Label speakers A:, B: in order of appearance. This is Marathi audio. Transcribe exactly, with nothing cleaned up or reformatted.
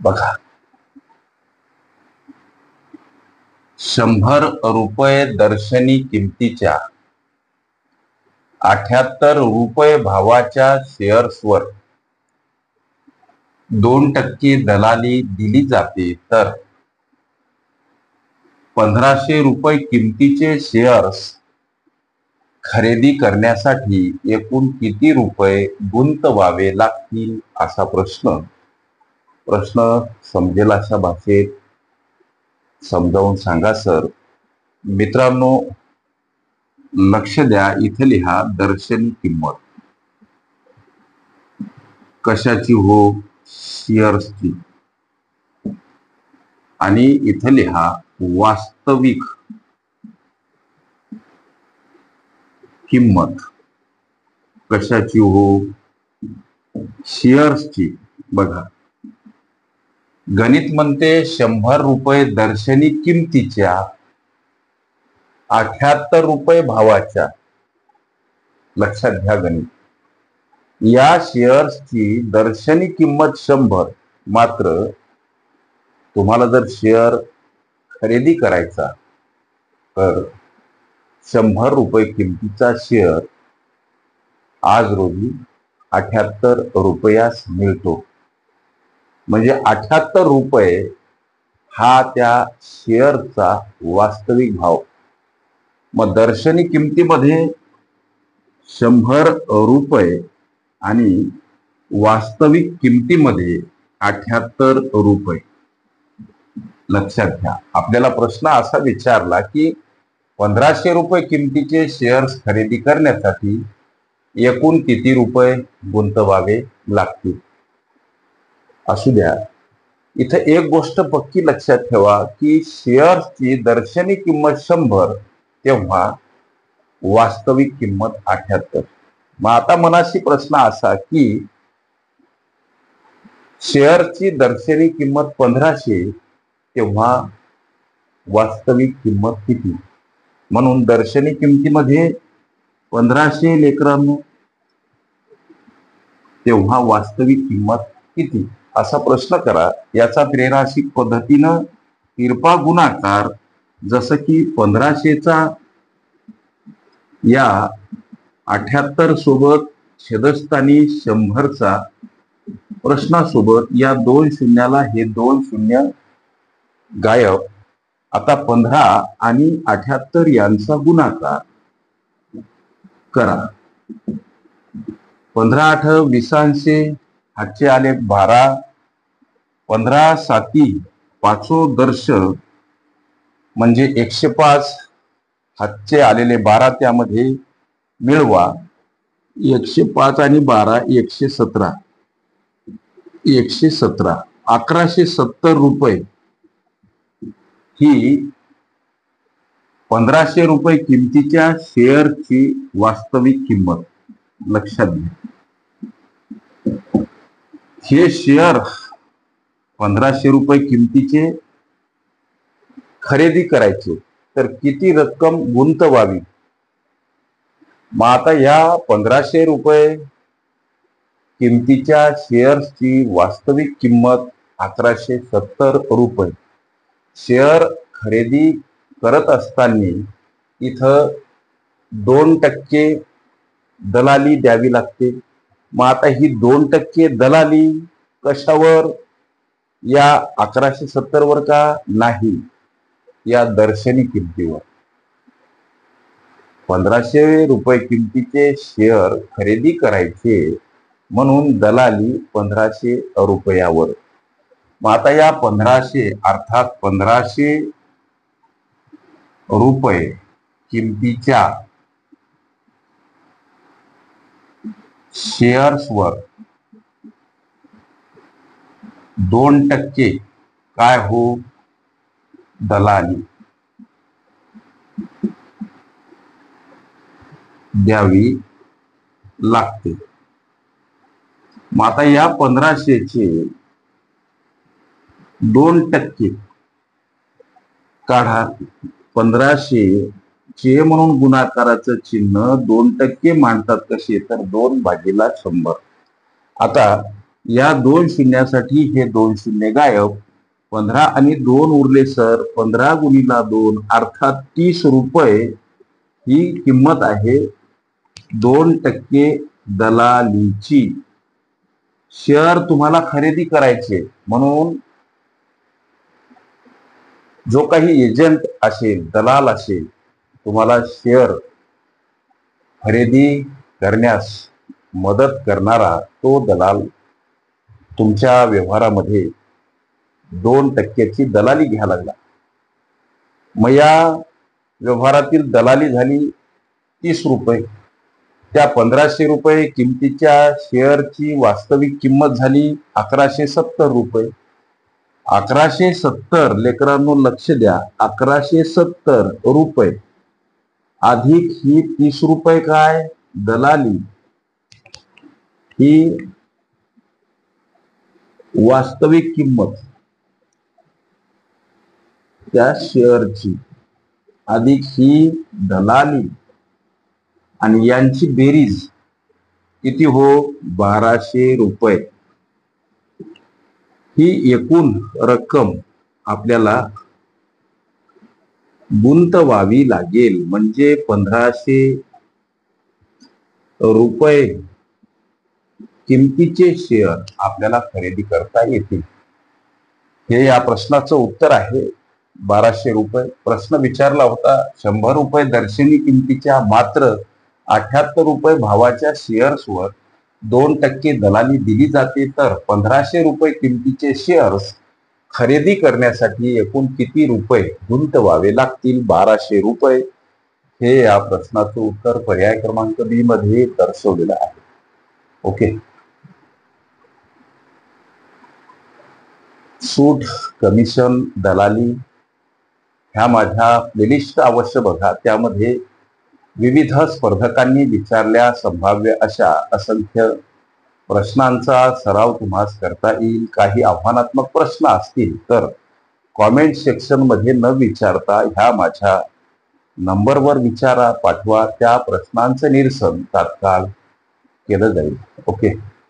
A: बघा, शंभर रुपये दर्शनी किमतीच्या अठ्याहत्तर रुपये भावाच्या शेअर्सवर दोन टक्के दलाली दिली जाते, तर पंधराशे रुपये किमतीचे शेअर्स खरेदी करण्यासाठी एकूण किती रुपये गुंतवावे लागतील असा प्रश्न प्रश्न समजेल अशा भाषेत समजावून सांगा सर. मित्रांनो, लक्ष द्या. इथे लिहा दर्शनी किंमत. कशाची हो? शेअर्सची. आणि इथे लिहा वास्तविक किंमत. कशाची हो? शेअर्सची. बघा, गणित म्हणते शंभर रुपये दर्शनी किमतीच्या अठ्याहत्तर रुपये भावाच्या, लक्षात घ्या गणित, या शेअर्सची दर्शनी किंमत शंभर. मात्र तुम्हाला जर शेअर खरेदी करायचा तर शंभर रुपये किमतीचा शेअर आज रोजी अठ्याहत्तर रुपयास मिळतो. म्हणजे अठ्याहत्तर रुपये हा त्या शेअरचा वास्तविक भाव. मग दर्शनी किमतीमध्ये शंभर रुपये आणि वास्तविक किमतीमध्ये अठ्याहत्तर रुपये. लक्षात घ्या. आपल्याला प्रश्न असा विचारला की पंधराशे रुपये किमतीचे शेअर्स खरेदी करण्यासाठी एकूण किती रुपये गुंतवावे लागतील. असू द्या. इथं एक गोष्ट पक्की लक्षात ठेवा की शेअर्सची दर्शनी किंमत शंभर तेव्हा वास्तविक किंमत अठ्याहत्तर. मग आता मनाशी प्रश्न असा की शेअरची दर्शनी किंमत पंधराशे तेव्हा वास्तविक किंमत किती. म्हणून दर्शनी किमतीमध्ये पंधराशे लेकरांनो, तेव्हा वास्तविक किंमत किती असा प्रश्न करा. याचा त्रेराशिक पद्धतीनं तिरपा गुणाकार, जसं की पंधराशेचा या अठ्याहत्तर सोबत छेदस्थानी शंभरचा प्रश्नासोबत या दोन शून्याला हे दोन शून्य गायब. आता पंधरा आणि अठ्याहत्तर यांचा गुणाकार करा. पंधरा आठ विसांशे, हातचे आले बारा. पंधरा साती पाचो दर्श म्हणजे एकशे पाच. हातचे आलेले बारा त्यामध्ये मिळवा. एकशे पाच आणि बारा एकशे सतरा. एकशे सतरा. अकराशे सत्तर रुपये ही पंधराशे रुपये किमतीच्या शेअरची वास्तविक किंमत. लक्षात घ्या. हे शेअर पंधराशे रुपये किमतीचे खरेदी करायचे तर किती रक्कम गुंतवावी. मग आता या पंधराशे रुपये किमतीच्या शेअर्सची वास्तविक किंमत अकराशे सत्तर रुपये. शेअर खरेदी करत असताना इथं दोन टक्के दलाली द्यावी लागते. मग आता ही दोन टक्के दलाली कशावर? या अकराशे सत्तर वर का नाही, या दर्शनी किमतीवर. पंधराशे रुपये किमतीचे शेअर खरेदी करायचे म्हणून दलाली पंधराशे रुपयावर. मग आता या पंधराशे अर्थात पंधराशे रुपये किमतीच्या शेअर्सवर दोन टक्के काय हो? दलाली द्यावी लागते. मग आता या पंधराशेचे दोन टक्के काढा. पंधराशे चे म्हणून गुणाकाराचं चिन्ह दोन टक्के मांडतात कसे, तर दोन भागीला शंभर. आता या दोन शून्यासाठी हे दोन शून्य गायब. पंधरा आणि दोन उरले सर. पंधरा गुणिला दोन अर्थात तीस रुपये ही किंमत आहे दोन टक्के दलालीची. शेअर तुम्हाला खरेदी करायचे म्हणून जो काही एजंट असेल, दलाल असेल, तुम्हाला शेअर खरेदी करण्यास मदत करणारा तो दलाल तुमच्या व्यवहारामध्ये दोन टक्क्याची दलाली घ्यायला लागला. मग या व्यवहारातील दलाली झाली तीस रुपये. त्या पंधराशे रुपये किमतीच्या शेअरची वास्तविक किंमत झाली अकराशे सत्तर रुपये. अकराशे सत्तर लेकरांनो लक्ष द्या, अकराशे सत्तर रुपये अधिक ही तीस रुपये काय दलाली, ही वास्तविक किंमत त्या शेअरची अधिक ही दलाली आणि यांची बेरीज किती हो बाराशे रुपये. ही एकूण रक्कम आपल्याला गुंतवावी लागेल. म्हणजे पंधराशे रुपये किमतीचे शेअर आपल्याला खरेदी करता येतील. हे या प्रश्नाचं उत्तर आहे बाराशे रुपये. प्रश्न विचारला होता शंभर रुपये दर्शनी किमतीच्या मात्र अठ्याहत्तर रुपये भावाच्या शेअर्सवर दोन टक्के दलाली दिली जाते, तर पंधराशे रुपये किमतीचे शेअर्स खरेदी करण्यासाठी एकूण किती रुपये गुंतवावे लागतील? बाराशे रुपये. हे या प्रश्नाचं उत्तर पर्याय क्रमांक बी मध्ये दर्शवलेलं आहे. ओके. सूट, कमिशन, दलाली ह्या माझ्या प्लेलिस्ट अवश्य बघा. त्यामध्ये विविध स्पर्धकांनी विचारल्या संभाव्य अशा असंख्य प्रश्नांचा सराव तुम्हाला करता येईल. काही आव्हानात्मक प्रश्न असतील तर कॉमेंट सेक्शन मध्ये न विचारता ह्या माझ्या नंबरवर विचारा, पाठवा. त्या प्रश्नांचं निरसन तात्काळ केलं जाईल. ओके.